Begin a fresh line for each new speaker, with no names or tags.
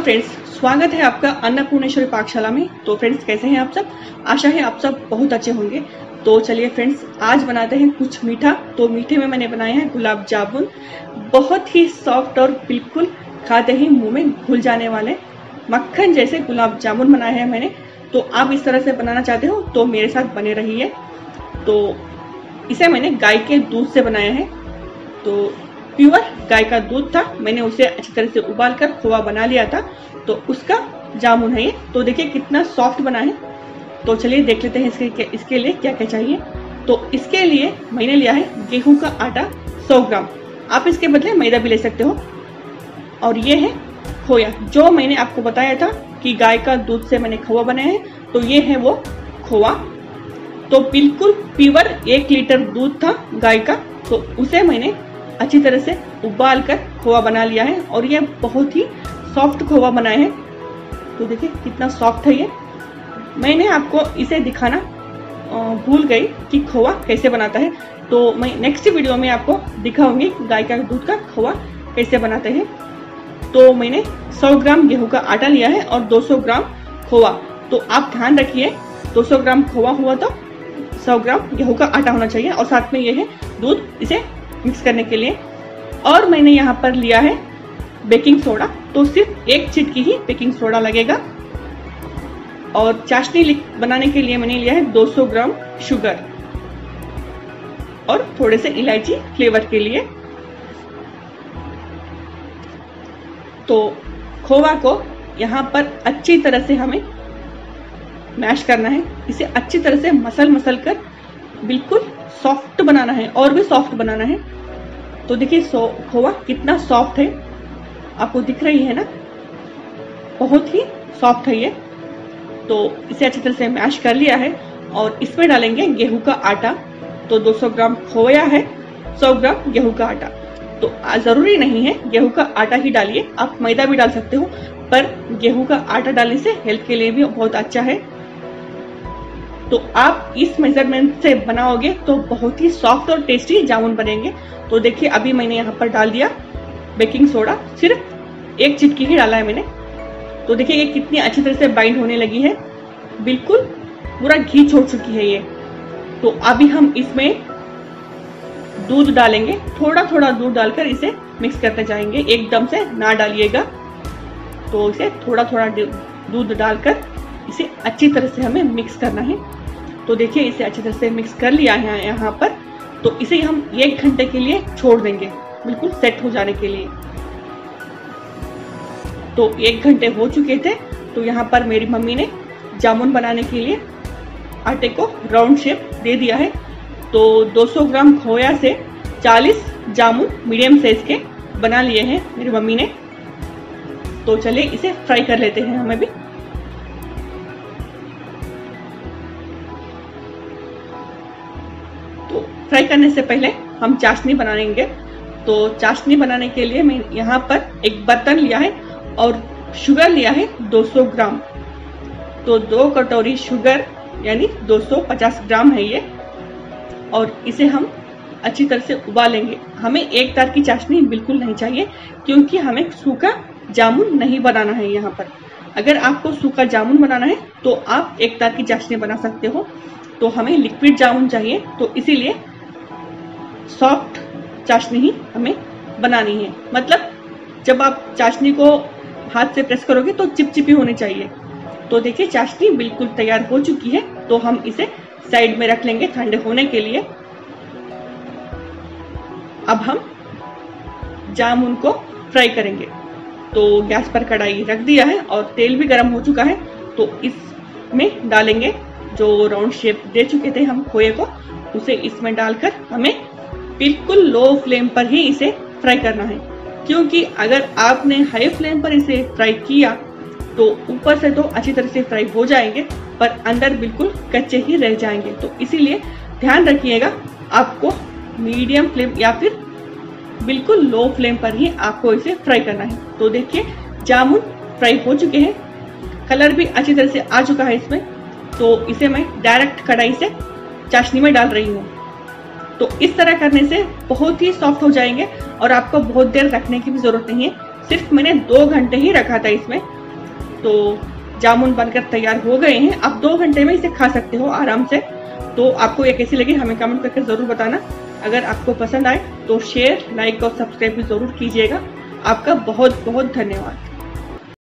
Friends, स्वागत है आपका अन्नपूर्णेश्वरी पाकशाला में। तो फ्रेंड्स, कैसे हैं आप सब? आशा है आप सब बहुत अच्छे होंगे। तो चलिए फ्रेंड्स, आज बनाते हैं कुछ मीठा। तो मीठे में मैंने बनाए हैं गुलाब जामुन, बहुत ही सॉफ्ट और बिल्कुल खाते ही मुंह में घुल जाने वाले मक्खन जैसे गुलाब जामुन बनाए हैं मैंने। तो आप इस तरह से बनाना चाहते हो तो मेरे साथ बने रहिए। तो इसे मैंने गाय के दूध से बनाया है। तो प्योर गाय का दूध था, मैंने उसे अच्छी तरह से उबाल कर खोआ बना लिया था। तो उसका जामुन है ये। तो देखिए कितना सॉफ्ट बना है। तो चलिए देख लेते हैं इसके लिए क्या क्या चाहिए। तो इसके लिए मैंने लिया है गेहूं का आटा 100 ग्राम। आप इसके बदले मैदा भी ले सकते हो। और ये है खोया, जो मैंने आपको बताया था कि गाय का दूध से मैंने खोआ बनाया है। तो ये है वो खोआ। तो बिल्कुल प्योर 1 लीटर दूध था गाय का, तो उसे मैंने अच्छी तरह से उबाल कर खोआ बना लिया है। और ये बहुत ही सॉफ्ट खोआ बनाया है। तो देखिए कितना सॉफ्ट है ये। मैंने आपको इसे दिखाना भूल गई कि खोआ कैसे बनाता है। तो मैं नेक्स्ट वीडियो में आपको दिखाऊंगी गाय का दूध का खोआ कैसे बनाते हैं। तो मैंने 100 ग्राम गेहूं का आटा लिया है और 200 ग्राम खोआ। तो आप ध्यान रखिए, 200 ग्राम खोआ हुआ तो 100 ग्राम गेहूं का आटा होना चाहिए। और साथ में ये है दूध, इसे मिक्स करने के लिए। और मैंने यहाँ पर लिया है बेकिंग सोडा। तो सिर्फ 1 चिटकी ही बेकिंग सोडा लगेगा। और चाशनी बनाने के लिए मैंने लिया है 200 ग्राम शुगर और थोड़े से इलायची फ्लेवर के लिए। तो खोवा को यहाँ पर अच्छी तरह से हमें मैश करना है। इसे अच्छी तरह से मसल कर बिल्कुल सॉफ्ट बनाना है और भी सॉफ्ट बनाना है। तो देखिए खोवा कितना सॉफ्ट है, आपको दिख रही है ना, बहुत ही सॉफ्ट है ये। तो इसे अच्छी तरह से मैश कर लिया है और इसमें डालेंगे गेहूं का आटा। तो 200 ग्राम खोया है, 100 ग्राम गेहूं का आटा। तो जरूरी नहीं है गेहूं का आटा ही डालिए, आप मैदा भी डाल सकते हो, पर गेहूं का आटा डालने से हेल्थ के लिए भी बहुत अच्छा है। तो आप इस मेजरमेंट से बनाओगे तो बहुत ही सॉफ्ट और टेस्टी जामुन बनेंगे। तो देखिए अभी मैंने यहाँ पर डाल दिया बेकिंग सोडा, सिर्फ 1 चिटकी ही डाला है मैंने। तो देखिए ये कितनी अच्छी तरह से बाइंड होने लगी है, बिल्कुल पूरा घी छोड़ चुकी है ये। तो अभी हम इसमें दूध डालेंगे, थोड़ा थोड़ा दूध डालकर इसे मिक्स करते जाएंगे, एकदम से ना डालिएगा। तो इसे थोड़ा थोड़ा दूध डालकर इसे अच्छी तरह से हमें मिक्स करना है। तो देखिए इसे अच्छी तरह से मिक्स कर लिया है यहाँ पर। तो इसे हम 1 घंटे के लिए छोड़ देंगे, बिल्कुल सेट हो जाने के लिए। तो 1 घंटे हो चुके थे। तो यहाँ पर मेरी मम्मी ने जामुन बनाने के लिए आटे को राउंड शेप दे दिया है। तो 200 ग्राम खोया से 40 जामुन मीडियम साइज के बना लिए हैं मेरी मम्मी ने। तो चलिए इसे फ्राई कर लेते हैं हमें भी। तो फ्राई करने से पहले हम चाशनी बनाएंगे। तो चाशनी बनाने के लिए मैं यहाँ पर एक बर्तन लिया है और शुगर लिया है 200 ग्राम। तो 2 कटोरी शुगर यानी 250 ग्राम है ये। और इसे हम अच्छी तरह से उबालेंगे। हमें एक तार की चाशनी बिल्कुल नहीं चाहिए, क्योंकि हमें सूखा जामुन नहीं बनाना है यहाँ पर। अगर आपको सूखा जामुन बनाना है तो आप 1 तार की चाशनी बना सकते हो। तो हमें लिक्विड जामुन चाहिए, तो इसीलिए सॉफ्ट चाशनी ही हमें बनानी है। मतलब जब आप चाशनी को हाथ से प्रेस करोगे तो चिपचिपी होनी चाहिए। तो देखिए चाशनी बिल्कुल तैयार हो चुकी है। तो हम इसे साइड में रख लेंगे ठंडे होने के लिए। अब हम जामुन को फ्राई करेंगे। तो गैस पर कढ़ाई रख दिया है और तेल भी गर्म हो चुका है। तो इसमें डालेंगे जो राउंड शेप दे चुके थे हम खोए को, उसे इसमें डालकर हमें बिल्कुल लो फ्लेम पर ही इसे फ्राई करना है। क्योंकि अगर आपने हाई फ्लेम पर इसे फ्राई किया तो ऊपर से तो अच्छी तरह से फ्राई हो जाएंगे, पर अंदर बिल्कुल कच्चे ही रह जाएंगे। तो इसीलिए ध्यान रखिएगा, आपको मीडियम फ्लेम या फिर बिल्कुल लो फ्लेम पर ही आपको इसे फ्राई करना है। तो देखिए जामुन फ्राई हो चुके हैं, कलर भी अच्छी तरह से आ चुका है इसमें। तो इसे मैं डायरेक्ट कढ़ाई से चाशनी में डाल रही हूँ। तो इस तरह करने से बहुत ही सॉफ्ट हो जाएंगे और आपको बहुत देर रखने की भी जरूरत नहीं है। सिर्फ मैंने 2 घंटे ही रखा था इसमें तो जामुन बनकर तैयार हो गए हैं। आप 2 घंटे में इसे खा सकते हो आराम से। तो आपको ये कैसी लगी हमें कमेंट करके जरूर बताना। अगर आपको पसंद आए तो शेयर, लाइक और सब्सक्राइब भी जरूर कीजिएगा। आपका बहुत बहुत धन्यवाद।